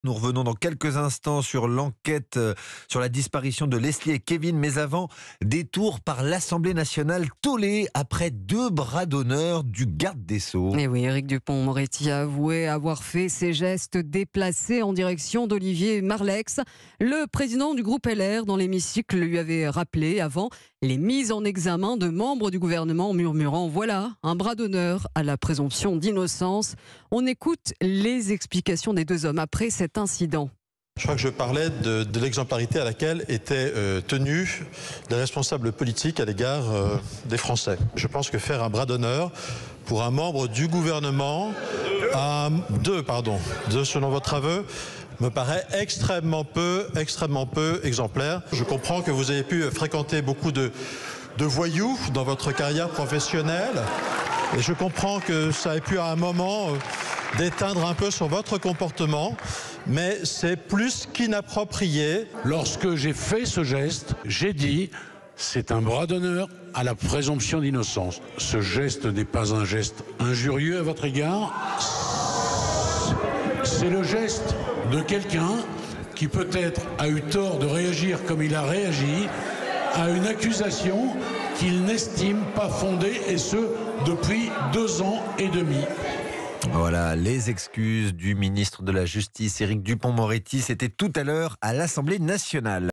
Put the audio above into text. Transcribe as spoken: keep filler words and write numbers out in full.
Nous revenons dans quelques instants sur l'enquête euh, sur la disparition de Leslie et Kevin. Mais avant, détour par l'Assemblée nationale tollé après deux bras d'honneur du garde des Sceaux. Et oui, Éric Dupond-Moretti a avoué avoir fait ces gestes déplacés en direction d'Olivier Marleix. Le président du groupe L R dans l'hémicycle lui avait rappelé avant les mises en examen de membres du gouvernement en murmurant « Voilà, un bras d'honneur à la présomption d'innocence ». On écoute les explications des deux hommes après cet incident. Je crois que je parlais de, de l'exemplarité à laquelle étaient euh, tenus les responsables politiques à l'égard euh, des Français. Je pense que faire un bras d'honneur pour un membre du gouvernement, à deux, pardon, deux selon votre aveu, me paraît extrêmement peu, extrêmement peu exemplaire. Je comprends que vous avez pu fréquenter beaucoup de, de voyous dans votre carrière professionnelle. Et je comprends que ça ait pu à un moment euh, déteindre un peu sur votre comportement, mais c'est plus qu'inapproprié. Lorsque j'ai fait ce geste, j'ai dit c'est un bras d'honneur à la présomption d'innocence. Ce geste n'est pas un geste injurieux à votre égard. C'est le geste de quelqu'un qui peut-être a eu tort de réagir comme il a réagi à une accusation qu'il n'estime pas fondée, et ce, depuis deux ans et demi. Voilà, les excuses du ministre de la Justice, Éric Dupond-Moretti, c'était tout à l'heure à l'Assemblée nationale.